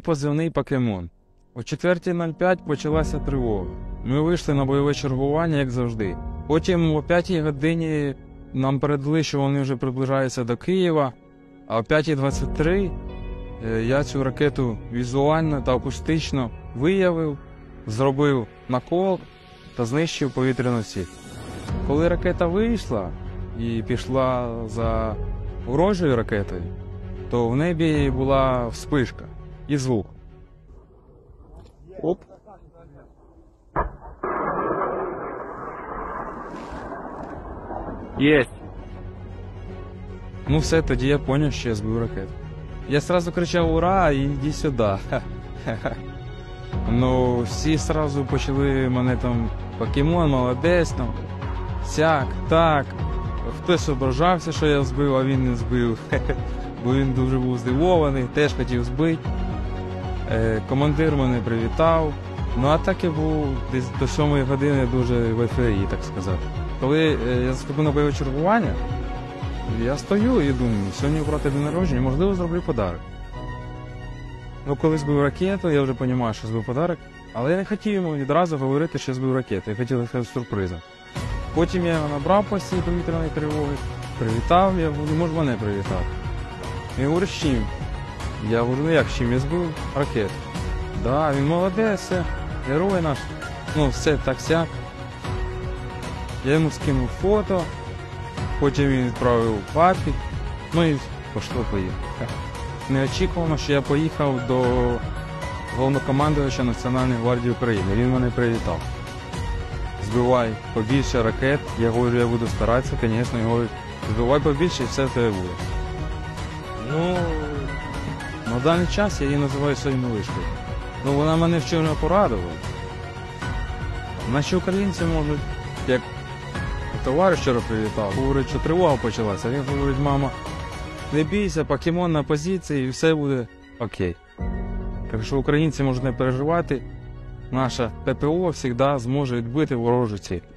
позивний «Покемон». О 4:05 почалася тривога. Ми вийшли на бойове чергування, як завжди. Потім о 5 годині нам передали, що вони вже приближаються до Києва, а о 5:23 я цю ракету візуально та акустично виявив, зробив накол та знищив повітряну ціль. Коли ракета вийшла і пішла за ворожою ракетою, то в небі була вспишка і звук. Оп. Есть. Ну все, тоді я зрозумів, що я збив ракету. Я одразу кричав «Ура!» і «Іди сюди!». Ну, всі одразу почали мене там «Покемон, молодець», там, сяк, так. Хтось ображався, що я збив, а він не збив. Бо він дуже був здивований, теж хотів збити. Командир мене привітав. Ну а так я був десь до 7 години дуже в ейфорії, так сказати. Коли я заступив на бойове чергування, я стою і думаю, сьогодні у брата день народження, можливо, зроблю подарок. Ну, коли збив ракету, я вже розумію, що збив подарок, але я не хотів йому відразу говорити, що збив ракету, я хотів сказати сюрпризом. Потім я його набрав по цій повітряної тривоги, привітав, я говорю, може мене привітав. Він говорить, з чим? Я говорю, ну як з чим, я збив ракету. Да, він молодець, все, герой наш, ну все так-сяк. Я йому скинув фото, потім він відправив папі, ну і поїхав. Неочікувано, що я поїхав до головнокомандувача Національної гвардії України, він мене привітав. Збивай побільше ракет, я говорю, я буду старатися, звісно, я говорю, збивай побільше і все в тебе буде. Ну, на даний час я її називаю своєю малишкою. Ну, вона мене вчора порадувала. Наші українці можуть, як товариш вчора привітав, говорить, що тривога почалася. Він говорить, мама, не бійся, покемон на позиції і все буде окей. Так що українці можуть не переживати, наша ППО завжди зможе відбити ворожу ціль.